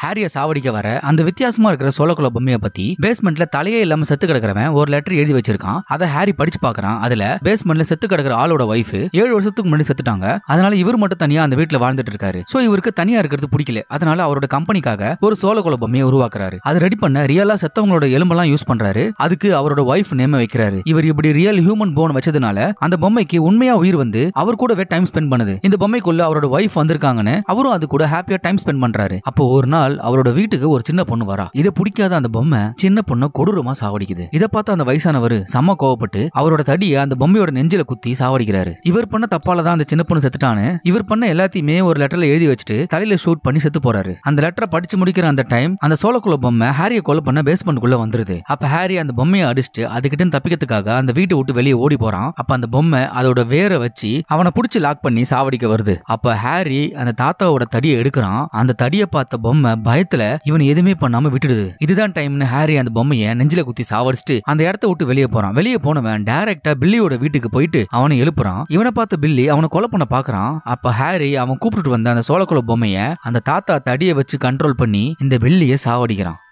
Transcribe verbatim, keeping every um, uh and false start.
ஹாரிய சாவடிக்க வர அந்த வித்தியாசமா இருக்கிற சோளக்குள்ள பொம்மையை பத்தி பேஸ்மெண்ட்ல தலையே இல்லாம செத்து கிடக்கிறவன் ஒரு லெட்டர் எழுதி வச்சிருக்கான். அதை ஹாரி படிச்சு பாக்குறான். அதுல பேஸ்மெண்ட்ல செத்து கிடக்கிற ஆளோட வைஃப் ஏழு வருஷத்துக்கு முன்னாடி செத்துட்டாங்க. அதனால இவர் மட்டும் தனியா அந்த வீட்டுல வாழ்ந்துட்டு இருக்காரு. சோ இவருக்கு தனியா இருக்கிறது பிடிக்கல. அதனால அவரோட கம்பெனிக்காக ஒரு சோளக்குள்ள பொம்மையை உருவாக்குறாரு. அதை ரெடி பண்ண ரியலா செத்தவங்களோட எலும்பெல்லாம் யூஸ் பண்றாரு. அதுக்கு அவரோட வைஃப் நேம் வைக்கிறாரு. இவர் இப்படி ரியல் ஹியூமன் போன் வச்சதுனால அந்த பொம்மைக்கு உண்மையா உயிர் வந்து அவர் கூடவே டைம் ஸ்பெண்ட் பண்ணுது. இந்த பொம்மைக்குள்ள அவரோட வைஃப் வந்திருக்காங்கன்னு அவரும் அது கூட ஹாப்பியா டைம் ஸ்பெண்ட் பண்றாரு. அப்போ ஒரு நாள் அவரோட வீட்டுக்கு ஒரு சின்ன பொண்ணு வரா. இதை பிடிக்காத அந்த பொம்மை சின்ன பொண்ணை கொடூரமா சாவடிக்குது. இதை பார்த்து அந்த வயசானவர் செம்ம கோவப்பட்டு அவரோட தடியை அந்த பொம்மையோட நெஞ்சில குத்தி சாவடிக்கிறாரு. இவர் பண்ண தப்பால தான் அந்த சின்ன பொண்ணு செத்துட்டான்னு இவர் பண்ண எல்லாத்தையுமே ஒரு லெட்டர்ல எழுதி வச்சுட்டு தலையில ஷூட் பண்ணி செத்து போறாரு. அந்த லெட்டரை படிச்சு முடிக்கிற அந்த டைம் அந்த சோளக்குள்ள பொம்மை ஹாரிய கொலை பண்ண பேஸ்மெண்ட்குள்ள வந்துருது. அப்ப ஹாரி அந்த பொம்மையை அடிச்சுட்டு அதுகிட்ட தப்பிக்கிறதுக்காக அந்த வீட்டை விட்டு வெளியே ஓடி போறான். அப்ப அந்த பொம்மை அதோட வேற வச்சு அவனை புடிச்சு லாக் பண்ணி சாவடிக்க வருது. அப்ப ஹாரி அந்த தாத்தாவோட தடியை எடுக்கிறான். அந்த தடியை பார்த்த பொம்மை பயத்துல இவன் எதுவுமே பண்ணாம விட்டுடுது. இதுதான் டைம்னு ஹாரி அந்த பொம்மையை நெஞ்சில குத்தி சாவடிச்சுட்டு அந்த இடத்த விட்டு வெளியே போறான். வெளியே போனவன் டைரக்டா பில்லியோட வீட்டுக்கு போயிட்டு அவனை எழுப்புறான். இவனை பார்த்த பில்லி அவனை கொலை பண்ண பாக்குறான். அப்ப ஹாரி அவன் கூப்பிட்டு வந்த அந்த சோளக்குள்ள பொம்மையை அந்த தாத்தா தடியை வச்சு கண்ட்ரோல் பண்ணி இந்த பில்லியை சாவடிக்கிறான்.